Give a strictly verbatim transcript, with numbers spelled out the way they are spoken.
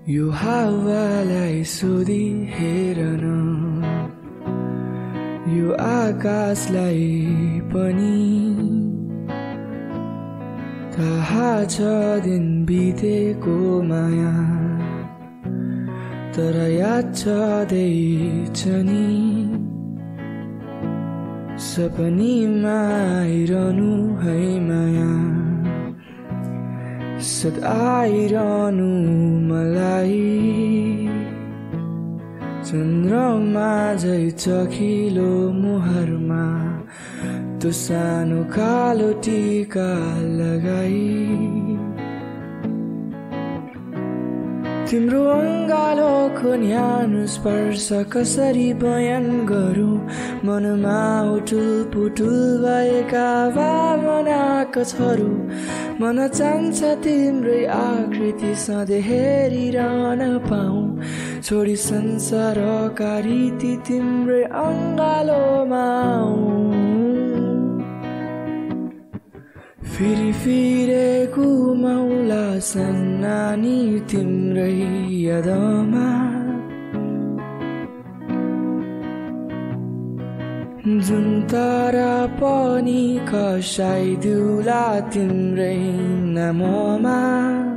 यो हावालाई सोधी हेरन, यो आकाशलाई पनि थाहा छ दिन बितेको माया, तर याद छँदैछ नि सपनीमा आइरहनु है माया, सदा आइरहनु मलाई चन्द्रमा झै चखिलो मुहारमा, त्यो सानो कालो टीका लगाई तिम्रो अङ्गालोको न्यानो स्पर्श कसरी बयान गरौँ, मनमा उठुल पुटुल भएका भावनाका छरू, मन चाहन्छ तिम्रै आकृति सधैँ हेरिरहन पाऊँ, छोडी संसारका रीति तिम्रै अङ्गालोमा आऊँ। फेरि फिरेको मौला सन्नानी तिम्रै यादमा, जुन तारा पनि खसाइदिउला तिम्रै नाममा।